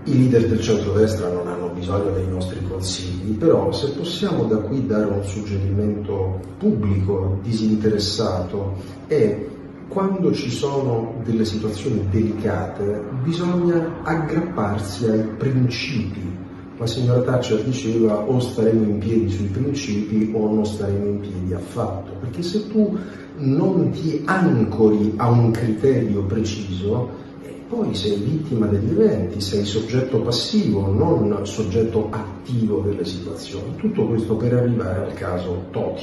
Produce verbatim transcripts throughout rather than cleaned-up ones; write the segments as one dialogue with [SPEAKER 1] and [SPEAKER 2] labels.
[SPEAKER 1] I leader del centrodestra non hanno bisogno dei nostri consigli, però se possiamo da qui dare un suggerimento pubblico, disinteressato, è quando ci sono delle situazioni delicate bisogna aggrapparsi ai principi. La signora Thatcher diceva o staremo in piedi sui principi o non staremo in piedi affatto, perché se tu non ti ancori a un criterio preciso, poi sei vittima degli eventi, sei soggetto passivo, non soggetto attivo delle situazioni. Tutto questo per arrivare al caso Toti.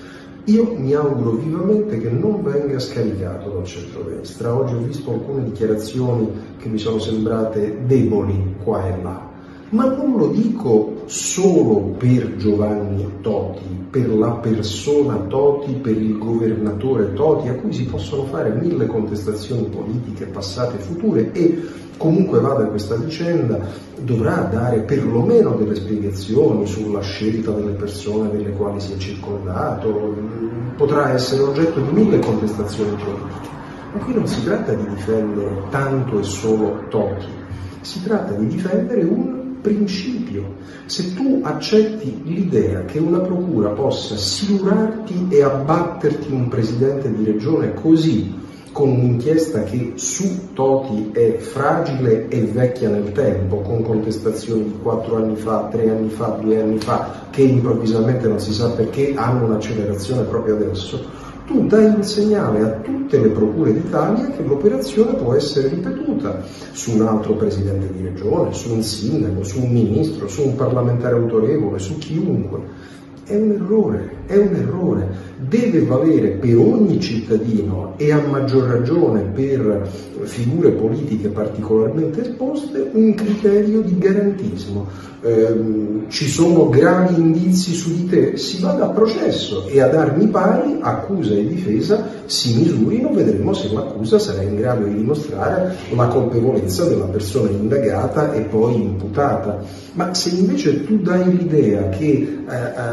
[SPEAKER 1] Io mi auguro vivamente che non venga scaricato dal centrodestra. Oggi ho visto alcune dichiarazioni che mi sono sembrate deboli qua e là, ma non lo dico solo per Giovanni Toti, per la persona Toti, per il governatore Toti, a cui si possono fare mille contestazioni politiche passate e future, e comunque vada questa vicenda dovrà dare perlomeno delle spiegazioni sulla scelta delle persone delle quali si è circondato, potrà essere oggetto di mille contestazioni politiche. Ma qui non si tratta di difendere tanto e solo Toti, si tratta di difendere un principio. Se tu accetti l'idea che una procura possa silurarti e abbatterti un presidente di regione così, con un'inchiesta che su Toti è fragile e vecchia nel tempo, con contestazioni di quattro anni fa, tre anni fa, due anni fa, che improvvisamente non si sa perché hanno un'accelerazione proprio adesso, tu dai un segnale a tutte le procure d'Italia che l'operazione può essere ripetuta su un altro presidente di regione, su un sindaco, su un ministro, su un parlamentare autorevole, su chiunque. È un errore, è un errore. Deve valere per ogni cittadino e a maggior ragione per figure politiche particolarmente esposte un criterio di garantismo. Eh, ci sono gravi indizi su di te, si vada a processo e ad armi pari accusa e difesa si misurino, vedremo se l'accusa sarà in grado di dimostrare la colpevolezza della persona indagata e poi imputata. Ma se invece tu dai l'idea che eh,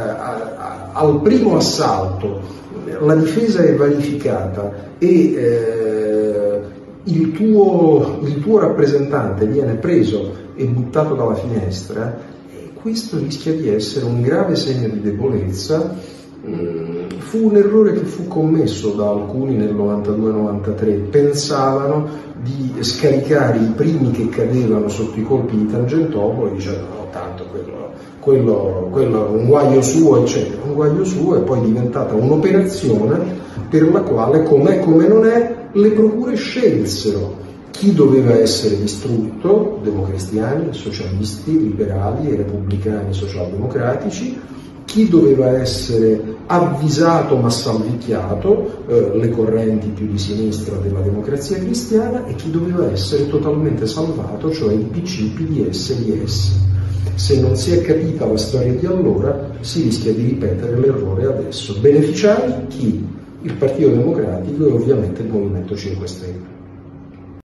[SPEAKER 1] eh, al primo assalto la difesa è vanificata e eh, il, tuo, il tuo rappresentante viene preso e buttato dalla finestra, e questo rischia di essere un grave segno di debolezza. Mm, fu un errore che fu commesso da alcuni nel novantadue novantatré, pensavano di scaricare i primi che cadevano sotto i colpi di Tangentopoli e dicevano no, tanto quello, quello, quello un guaio suo, eccetera, un guaio suo, e poi è diventata un'operazione per la quale, com'è come non è, le procure scelsero chi doveva essere distrutto: democristiani, socialisti, liberali e repubblicani socialdemocratici, chi doveva essere avvisato ma salvicchiato, eh, le correnti più di sinistra della democrazia cristiana, e chi doveva essere totalmente salvato, cioè il P C, P D S, D S. Se non si è capita la storia di allora, si rischia di ripetere l'errore adesso. Beneficiari chi? Il Partito Democratico e ovviamente il Movimento cinque Stelle.